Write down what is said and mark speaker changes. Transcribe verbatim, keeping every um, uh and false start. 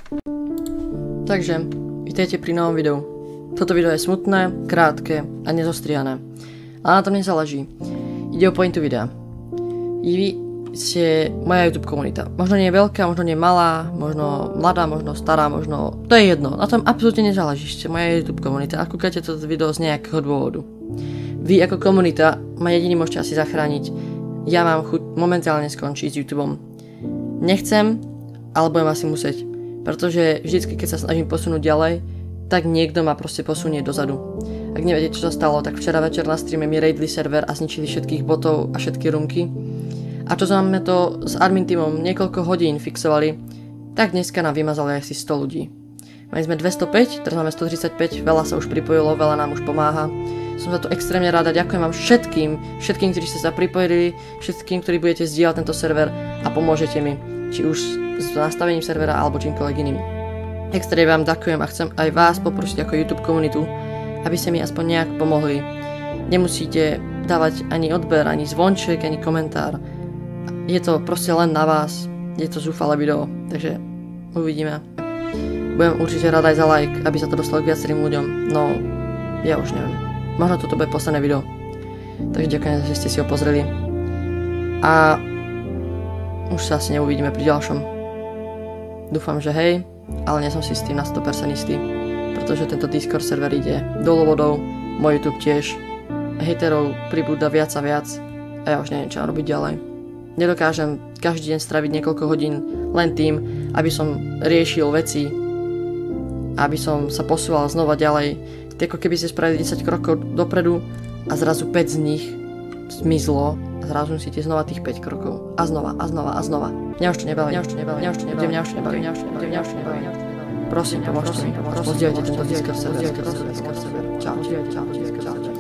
Speaker 1: Takže, vítajte pri novom videu. Toto video je smutné, krátke a nezostrihané. Ale na tom nezáleží. Ide o pointu videa. I vy ste moja YouTube komunita. Možno nie je veľká, možno nie je malá, možno mladá, možno stará, možno... To je jedno. Na tom absolútne nezáleží. Ste moja YouTube komunita. A kúkate toto video z nejakého dôvodu. Vy ako komunita ma jediný môžete asi zachrániť. Ja mám chuť momentálne skončiť s YouTubeom. Nechcem, ale budem asi musieť. Pretože vždycky, keď sa snažím posunúť ďalej, tak niekto ma proste posunie dozadu. Ak neviete, čo sa stalo, tak včera večer na streame mi raidli server a zničili všetkých botov a všetky runky. A čo sme to s admin teamom niekoľko hodín fixovali, tak dneska nám vymazali asi sto ľudí. Mali sme dvestopäť, teraz máme stotridsaťpäť, veľa sa už pripojilo, veľa nám už pomáha. Som za to extrémne ráda, ďakujem vám všetkým, všetkým, ktorí ste sa pripojili, všetkým, ktorí budete zdieľať tento server a pomôžete mi, či už s nastavením servera alebo čímkoľvek iným. Extrémne vám ďakujem a chcem aj vás poprosiť ako YouTube komunitu, aby ste mi aspoň nejak pomohli. Nemusíte dávať ani odber, ani zvonček, ani komentár. Je to proste len na vás, je to zúfalé video, takže uvidíme. Budem určite rád aj za like, aby sa to dostalo k viacerým ľuďom, no ja už neviem. Možno toto bude posledné video. Takže ďakujem, že ste si ho pozreli. A už sa asi neuvidíme pri ďalšom. Dúfam, že hej, ale nie som si s tým na sto percent istý. Pretože tento Discord server ide dolu vodou, môj YouTube tiež. Haterov pribúda viac a viac a ja už neviem, čo mám robiť ďalej. Nedokážem každý deň straviť niekoľko hodín len tým, aby som riešil veci, aby som sa posúval znova ďalej. Ako keby ste spravili desať krokov dopredu a zrazu päť z nich zmizlo a zrazu musíte znova tých päť krokov. A znova, a znova, a znova. Mňa už to nebaví, mňa už to nebaví, mňa už to nebaví, mňa už to nebaví, mňa už to nebaví, mňa už to nebaví. Prosím, pomôžte mi, pozdieľajte tento Discord server. Čau, čau, čau.